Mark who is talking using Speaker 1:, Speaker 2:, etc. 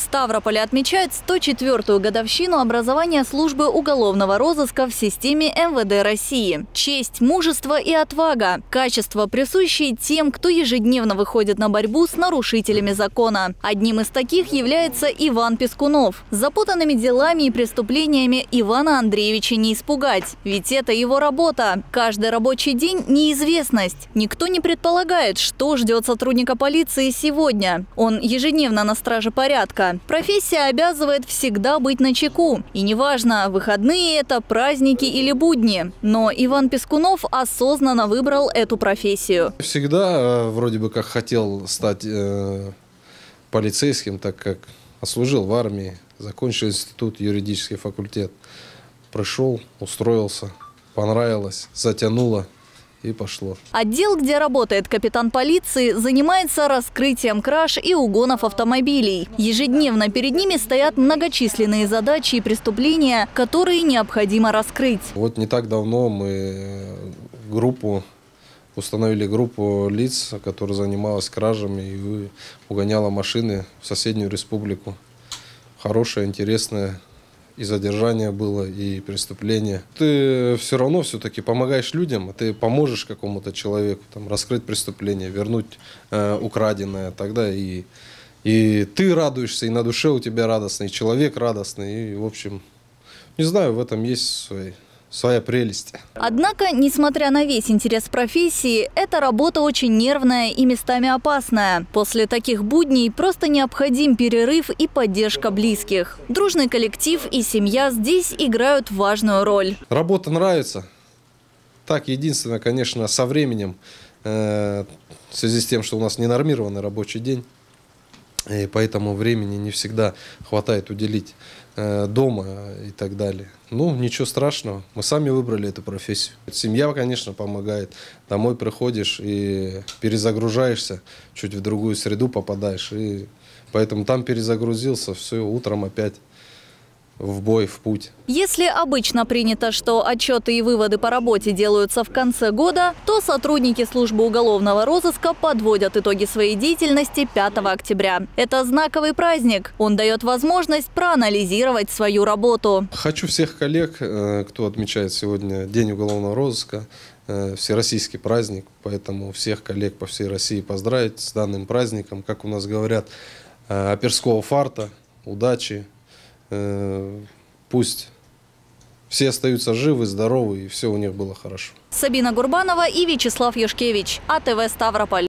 Speaker 1: Ставрополе отмечают 104-ю годовщину образования службы уголовного розыска в системе МВД России. Честь, мужество и отвага – качества, присущие тем, кто ежедневно выходит на борьбу с нарушителями закона. Одним из таких является Иван Пискунов. Запутанными делами и преступлениями Ивана Андреевича не испугать, ведь это его работа. Каждый рабочий день – неизвестность. Никто не предполагает, что ждет сотрудника полиции сегодня. Он ежедневно на страже порядка. Профессия обязывает всегда быть начеку. И неважно, выходные это, праздники или будни. Но Иван Пискунов осознанно выбрал эту профессию.
Speaker 2: Всегда вроде бы как хотел стать полицейским, так как отслужил в армии, закончил институт, юридический факультет. Пришел, устроился, понравилось, затянуло. И пошло.
Speaker 1: Отдел, где работает капитан полиции, занимается раскрытием краж и угонов автомобилей. Ежедневно перед ними стоят многочисленные задачи и преступления, которые необходимо раскрыть.
Speaker 2: Вот не так давно мы установили группу лиц, которая занималась кражами и угоняла машины в соседнюю республику. Хорошая, интересная. И задержание было, и преступление. Ты все равно все-таки помогаешь людям, ты поможешь какому-то человеку там, раскрыть преступление, вернуть украденное. Тогда и ты радуешься, и на душе у тебя радостно, и человек радостный. И, в общем, не знаю, в этом есть своя прелесть.
Speaker 1: Однако, несмотря на весь интерес профессии, эта работа очень нервная и местами опасная. После таких будней просто необходим перерыв и поддержка близких. Дружный коллектив и семья здесь играют важную роль.
Speaker 2: Работа нравится. Так, единственное, конечно, со временем, в связи с тем, что у нас ненормированный рабочий день, и поэтому времени не всегда хватает уделить дома и так далее. Ну, ничего страшного. Мы сами выбрали эту профессию. Семья, конечно, помогает. Домой приходишь и перезагружаешься, чуть в другую среду попадаешь. И поэтому там перезагрузился, все, утром опять в бой, в путь.
Speaker 1: Если обычно принято, что отчеты и выводы по работе делаются в конце года, то сотрудники службы уголовного розыска подводят итоги своей деятельности 5 октября. Это знаковый праздник. Он дает возможность проанализировать свою работу.
Speaker 2: Хочу всех коллег, кто отмечает сегодня День уголовного розыска, всероссийский праздник, поэтому всех коллег по всей России поздравить с данным праздником. Как у нас говорят, оперского фарта, удачи. Пусть все остаются живы, здоровы и все у них было хорошо.
Speaker 1: Сабина Гурбанова и Вячеслав Юшкевич. АТВ Ставрополь.